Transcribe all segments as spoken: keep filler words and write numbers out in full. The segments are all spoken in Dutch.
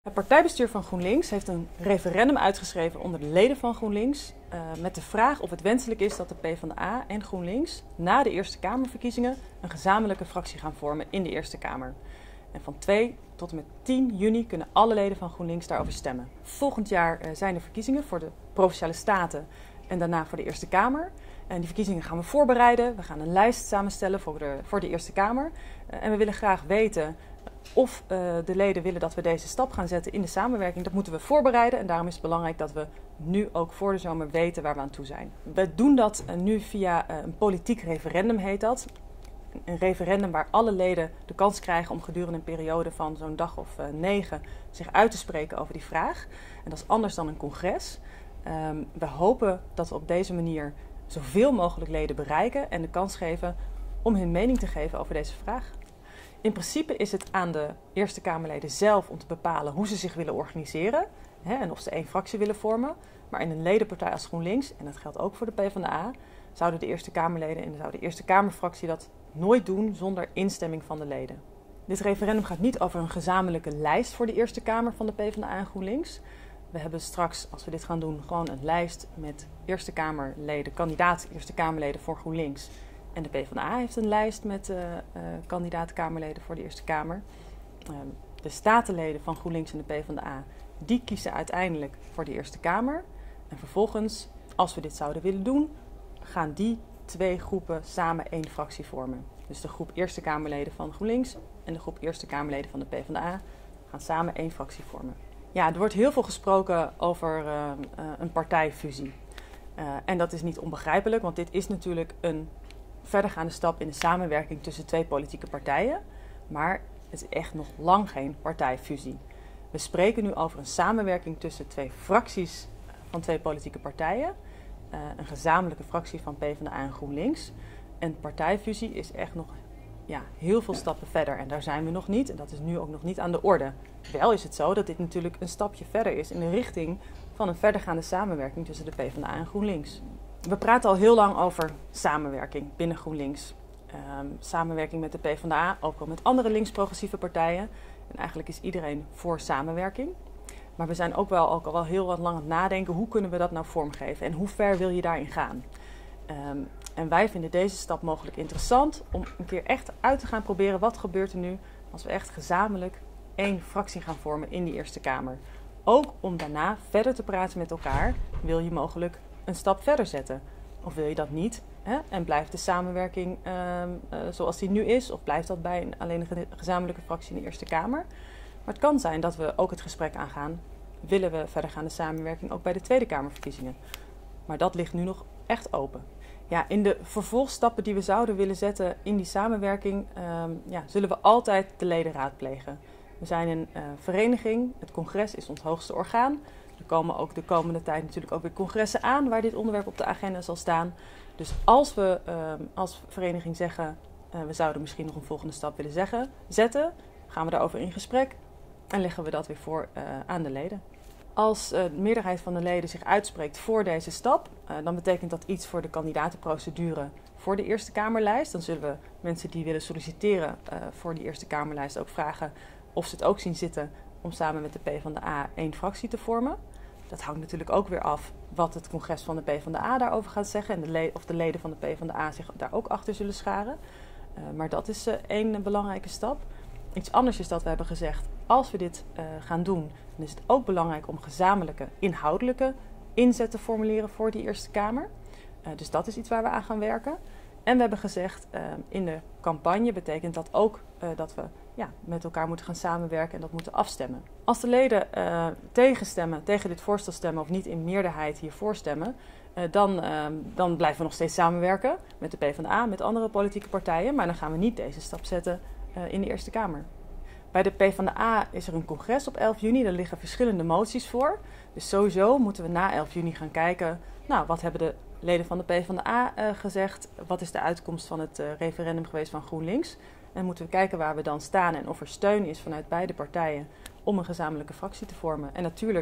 Het partijbestuur van GroenLinks heeft een referendum uitgeschreven onder de leden van GroenLinks uh, met de vraag of het wenselijk is dat de PvdA en GroenLinks na de Eerste Kamerverkiezingen een gezamenlijke fractie gaan vormen in de Eerste Kamer. En van twee tot en met tien juni kunnen alle leden van GroenLinks daarover stemmen. Volgend jaar uh, zijn er verkiezingen voor de Provinciale Staten en daarna voor de Eerste Kamer. En die verkiezingen gaan we voorbereiden. We gaan een lijst samenstellen voor de, voor de Eerste Kamer. Uh, en we willen graag weten of uh, de leden willen dat we deze stap gaan zetten in de samenwerking. Dat moeten we voorbereiden en daarom is het belangrijk dat we nu ook voor de zomer weten waar we aan toe zijn. We doen dat uh, nu via uh, een politiek referendum, heet dat. Een referendum waar alle leden de kans krijgen om gedurende een periode van zo'n dag of uh, negen zich uit te spreken over die vraag. En dat is anders dan een congres. Um, we hopen dat we op deze manier zoveel mogelijk leden bereiken en de kans geven om hun mening te geven over deze vraag. In principe is het aan de Eerste Kamerleden zelf om te bepalen hoe ze zich willen organiseren, hè, en of ze één fractie willen vormen. Maar in een ledenpartij als GroenLinks, en dat geldt ook voor de PvdA, zouden de Eerste Kamerleden en zou de Eerste Kamerfractie dat nooit doen zonder instemming van de leden. Dit referendum gaat niet over een gezamenlijke lijst voor de Eerste Kamer van de PvdA en GroenLinks. We hebben straks, als we dit gaan doen, gewoon een lijst met Eerste Kamerleden, kandidaat Eerste Kamerleden voor GroenLinks. En de PvdA heeft een lijst met uh, uh, kandidaat-Kamerleden voor de Eerste Kamer. Uh, de statenleden van GroenLinks en de PvdA, die kiezen uiteindelijk voor de Eerste Kamer. En vervolgens, als we dit zouden willen doen, gaan die twee groepen samen één fractie vormen. Dus de groep Eerste Kamerleden van GroenLinks en de groep Eerste Kamerleden van de PvdA gaan samen één fractie vormen. Ja, er wordt heel veel gesproken over uh, uh, een partijfusie. Uh, en dat is niet onbegrijpelijk, want dit is natuurlijk een verdergaande stap in de samenwerking tussen twee politieke partijen. Maar het is echt nog lang geen partijfusie. We spreken nu over een samenwerking tussen twee fracties van twee politieke partijen. Uh, een gezamenlijke fractie van PvdA en GroenLinks. En partijfusie is echt nog ja, heel veel stappen verder. En daar zijn we nog niet. En dat is nu ook nog niet aan de orde. Wel is het zo dat dit natuurlijk een stapje verder is in de richting van een verdergaande samenwerking tussen de PvdA en GroenLinks. We praten al heel lang over samenwerking binnen GroenLinks. Um, samenwerking met de PvdA, ook wel met andere links-progressieve partijen. En eigenlijk is iedereen voor samenwerking. Maar we zijn ook wel, ook al wel heel wat lang aan het nadenken, hoe kunnen we dat nou vormgeven en hoe ver wil je daarin gaan? Um, en wij vinden deze stap mogelijk interessant om een keer echt uit te gaan proberen wat gebeurt er nu als we echt gezamenlijk één fractie gaan vormen in die Eerste Kamer. Ook om daarna verder te praten met elkaar, wil je mogelijk een stap verder zetten. Of wil je dat niet? Hè? En blijft de samenwerking uh, uh, zoals die nu is? Of blijft dat bij een, alleen een gezamenlijke fractie in de Eerste Kamer? Maar het kan zijn dat we ook het gesprek aangaan. Willen we verdergaande samenwerking ook bij de Tweede Kamerverkiezingen? Maar dat ligt nu nog echt open. Ja, in de vervolgstappen die we zouden willen zetten in die samenwerking, um, ja, zullen we altijd de leden raadplegen. We zijn een uh, vereniging. Het congres is ons hoogste orgaan. Er komen ook de komende tijd natuurlijk ook weer congressen aan waar dit onderwerp op de agenda zal staan. Dus als we uh, als vereniging zeggen, uh, we zouden misschien nog een volgende stap willen zeggen, zetten, gaan we daarover in gesprek en leggen we dat weer voor uh, aan de leden. Als uh, de meerderheid van de leden zich uitspreekt voor deze stap, uh, dan betekent dat iets voor de kandidatenprocedure voor de Eerste Kamerlijst. Dan zullen we mensen die willen solliciteren uh, voor die Eerste Kamerlijst ook vragen of ze het ook zien zitten om samen met de PvdA één fractie te vormen. Dat hangt natuurlijk ook weer af wat het congres van de PvdA daarover gaat zeggen en de le- of de leden van de PvdA zich daar ook achter zullen scharen. Uh, maar dat is uh, één belangrijke stap. Iets anders is dat we hebben gezegd, als we dit uh, gaan doen, dan is het ook belangrijk om gezamenlijke inhoudelijke inzet te formuleren voor die Eerste Kamer. Uh, dus dat is iets waar we aan gaan werken. En we hebben gezegd, uh, in de campagne betekent dat ook uh, dat we ja, met elkaar moeten gaan samenwerken en dat moeten afstemmen. Als de leden uh, tegenstemmen, tegen dit voorstel stemmen of niet in meerderheid hiervoor stemmen, uh, dan, uh, dan blijven we nog steeds samenwerken met de PvdA, met andere politieke partijen. Maar dan gaan we niet deze stap zetten uh, in de Eerste Kamer. Bij de PvdA is er een congres op elf juni, daar liggen verschillende moties voor. Dus sowieso moeten we na elf juni gaan kijken, nou, wat hebben de leden van de PvdA uh, gezegd? Wat is de uitkomst van het uh, referendum geweest van GroenLinks? En moeten we kijken waar we dan staan en of er steun is vanuit beide partijen om een gezamenlijke fractie te vormen. En natuurlijk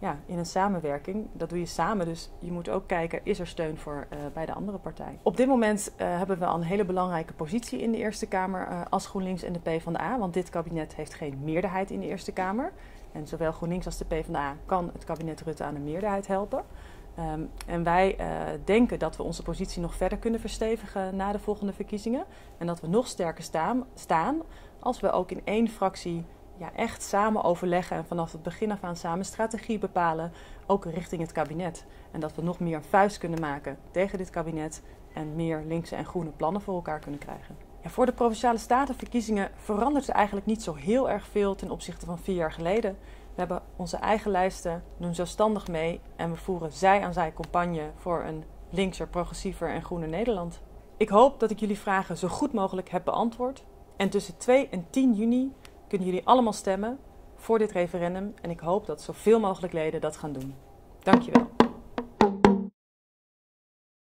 ja, in een samenwerking. Dat doe je samen, dus je moet ook kijken, is er steun voor uh, bij de andere partij. Op dit moment uh, hebben we al een hele belangrijke positie in de Eerste Kamer uh, als GroenLinks en de PvdA. Want dit kabinet heeft geen meerderheid in de Eerste Kamer. En zowel GroenLinks als de PvdA kan het kabinet Rutte aan een meerderheid helpen. Um, en wij uh, denken dat we onze positie nog verder kunnen verstevigen na de volgende verkiezingen. En dat we nog sterker staan, staan als we ook in één fractie ja, echt samen overleggen en vanaf het begin af aan samen strategie bepalen, ook richting het kabinet. En dat we nog meer een vuist kunnen maken tegen dit kabinet en meer linkse en groene plannen voor elkaar kunnen krijgen. Ja, voor de Provinciale Statenverkiezingen verandert er eigenlijk niet zo heel erg veel ten opzichte van vier jaar geleden. We hebben onze eigen lijsten, doen zelfstandig mee en we voeren zij aan zij campagne voor een linkser, progressiever en groener Nederland. Ik hoop dat ik jullie vragen zo goed mogelijk heb beantwoord. En tussen twee en tien juni kunnen jullie allemaal stemmen voor dit referendum. En ik hoop dat zoveel mogelijk leden dat gaan doen. Dankjewel.